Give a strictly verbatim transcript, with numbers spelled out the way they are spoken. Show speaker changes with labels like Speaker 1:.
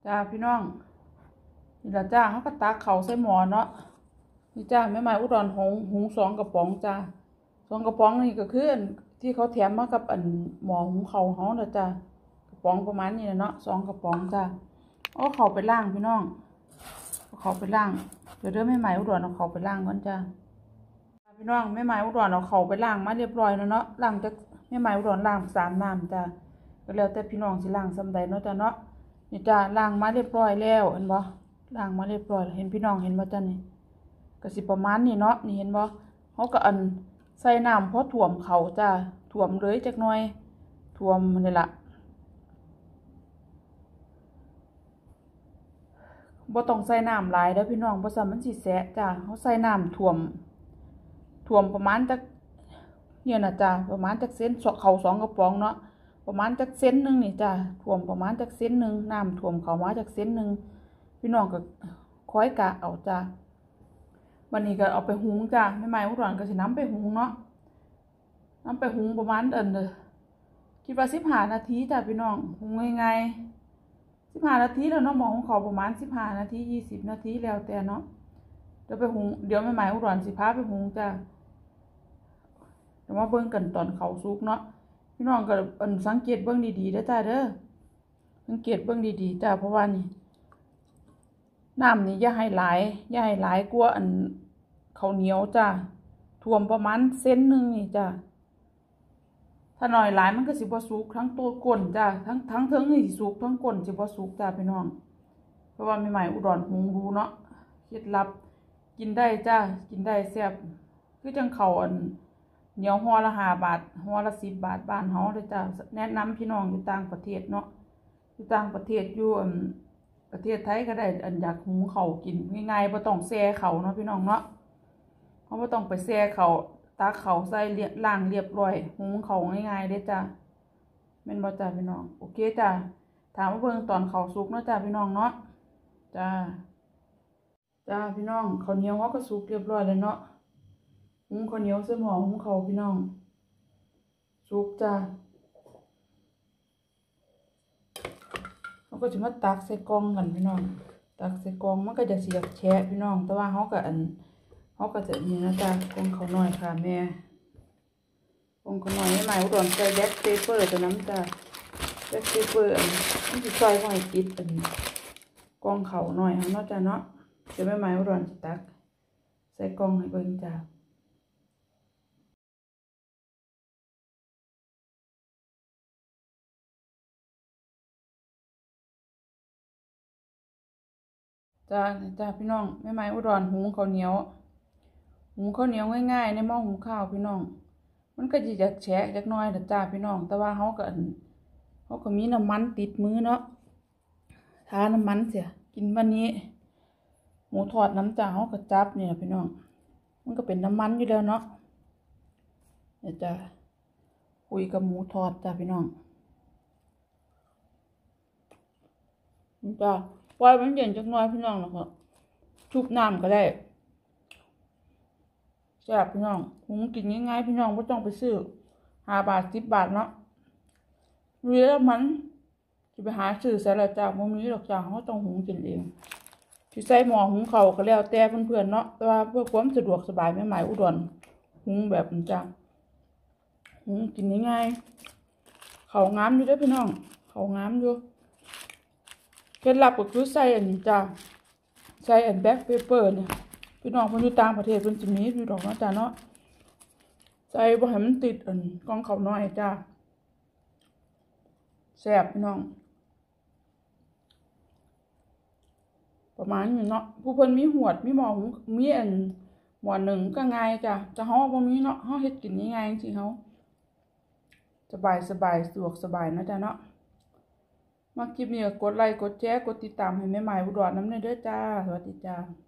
Speaker 1: จ้าพี่น้องนี่ละจ้าเขาก็ตักเขาใส่หม้อเนาะนี่จ้าแม่ไม้อุดรหงหุงสองกระป๋องจ้าสองกระป๋องนี่ก็คือที่เขาแถมมากับอันหม้อหุงเขาเขาเนาะจ้ากระป๋องประมาณนี้เนาะสองกระป๋องจ้าเอาเขาไปล้างพี่น้องเอาเขาไปล้างเดี๋ยวเด้อแม่ไม้อุดรเอาเขาไปล้างก่อนจ้าพี่น้องแม่ไม้อุดรเอาเขาไปล้างมาเรียบร้อยแล้วเนาะล้างจากแม่ไม้อุดรล้างสามน้ำจ้าก็แล้วแต่พี่น้องสิล้างซ้ำใดเนาะจ้าเนาะนี่จ้าล้างมาเรียบร้อยแล้วเห็นบ่ล้างมาเรียบร้อยเห็นพี่น้องเห็นบ่จ้านี่ก็สิประมาณนี้เนาะนี่เห็นบ่เขาก็อันใส่น้ำพอท่วมเขาจ้าท่วมเลยจักหน่อยท่วมนี่ล่ะบ่ต้องใส่น้ำหลายเด้อพี่น้องบ่ซั่นมันสิแสะจ้าเขาใส่น้ำท่วมท่วมประมาณจักเนี่ยน่ะจ้าประมาณจักเซนเขาสองกระป๋องเนาะประมาณจักเซนนึงนี่จ้าท่วมประมาณจักเซนนึงน้ำท่วมเขามาจักเซนนึงพี่น้องก็ค่อยกะเอาจ้าวันนี้ก็เอาไปหุงจ้าแม่ไม้อุดรก็สินำไปหุงเนาะนำไปหุงประมาณอันเด้อคิดว่าสิบห้านาทีจ้าพี่น้องหุงง่ายๆสิบห้านาทีแล้วเนาะหม้อของเขาประมาณสิบห้านาทียี่สิบนาทีแล้วแต่เนาะเดี๋ยวไปหุงเดี๋ยวแม่ไม้อุดรสิพาไปหุงจ้าเดี๋ยวมาเบิ่งกันตอนเขาสุกเนาะพี่น้องก็อันสังเกตเบิ่งดีๆเด้อจ้าเด้อสังเกตเบิ่งดีๆจ้าเพราะว่านี่น้ำนี่อย่าให้หลายอย่าให้หลายกว่าอันข้าวเหนียวจ้าท่วมประมาณเส้นนึงนี่จ้าถ้าหน่อยหลายมันก็สิบ่สุกทั้งตัวก้นจ้าทั้งทั้งเทิงนี่สิสุกทั้งก้นสิบ่สุกจ้าพี่น้องเพราะว่าแม่ไม้อุดรหุงรู้เนาะเคล็ดลับกินได้จ้ากินได้แซ่บคือจังข้าวอันเหนียวห่อละห้าบาทห่อละสิบบาทบ้านเฮาเด้อจ้าแนะนำพี่น้องอยู่ต่างประเทศเนาะอยู่ต่างประเทศอยู่อันประเทศไทยก็ได้อันอยากหุงข้าวกินง่ายๆบ่ต้องแช่ข้าวเนาะพี่น้องเนาะเฮาบ่ต้องไปแช่ข้าวตักข้าวใส่ล้างเรียบร้อยหุงข้าวง่ายๆเด้อจ้าแม่นบ่จ้าพี่น้องโอเคจ้าถามมาเบิ่งตอนข้าวสุกเนาะจ้าพี่น้องเนาะจ้าจ้าพี่น้องข้าวเหนียวเฮาก็สุกเรียบร้อยแล้วเนาะหุงข้าวเหนียวใส่หม้อหุงข้าวพี่น้องสุกจ้าเราก็จะมาตักใส่กล่องกันพี่น้องตักใส่กล่องมันก็จะเสียบแฉะพี่น้องแต่ว่าเขาก็อันเขาก็จะนี่นะจ้ากล่องเขาหน่อยค่ะแม่กล่องเขาหน่อยไม่หมายอุดรใส่แบ็คเปเปอร์ตัวน้ำจ้าแบ็คเปเปอร์อันนี้จะใส่ไว้ติดอันกล่องเขาหน่อยเนาะจ้าเนาะจะไม่หมายอุดรตักใส่กล่องให้เบิ่งจ้าจ้าจ้าพี่น้องแม่ไม้อุดรหุงข้าวเหนียวหุงข้าวเหนียวง่ายๆในหม้อหุงข้าวพี่น้องมันก็จะจะแฉะจักน้อยแต่จ้าพี่น้องแต่ว่าเขาก็เขาก็มีน้ำมันติดมือเนาะทาน้ำมันเสียกินวันนี้หมูทอดน้ำจ้าเขาก็จับเนี่ยพี่น้องมันก็เป็นน้ำมันอยู่แล้วเนาะเดี๋ยวจะคุยกับหมูทอดจ้าพี่น้องจ้าปล่อยมันเย็นจักหน่อยพี่น้องแล้วก็ชุบน้ำก็ได้แซ่บพี่น้องหุงกินง่ายๆพี่น้องไม่ต้องไปซื้อห้าบาทสิบบาทเนาะเรือมันจะไปหาซื้อใส่ละจ้ามันมีหรอกจ้าเขาต้องหุงกินเองที่ใส่หม้อหุงข้าวก็แล้วแต่เพื่อนๆเนาะแต่ว่าเพื่อความสะดวกสบายแม่ไม้อุดรหุงแบบนี้จ้าหุงกินง่ายๆข้าวงามอยู่ด้วยพี่น้องข้าวงามอยู่เคล็ดลับก็คือใส่อันนี้จ้าใส่อันแบ็คเปเปอร์เนี่ยพี่น้องคนอยู่ต่างประเทศเพิ่นสิมีอยู่ดอกเนาะจ้าเนาะใส่บ่ให้มันติดอันกล่องข้าวน้อยจ้าแซ่บพี่น้องประมาณนี้เนาะผู้เพิ่นมีหวดมีหม้อหุงมีอันหม้อหนึ่งก็ง่ายจ้าจะเฮาบ่มีเนาะเฮาเฮ็ดกินง่ายๆจริงๆเฮาสบายสบายสะดวกสบายเนาะจ้าเนาะมาคลิปนี้ก็กดไลค์กดแชร์กดติดตามให้แม่ไม้อุดรนำเด้อจ้าสวัสดีจ้า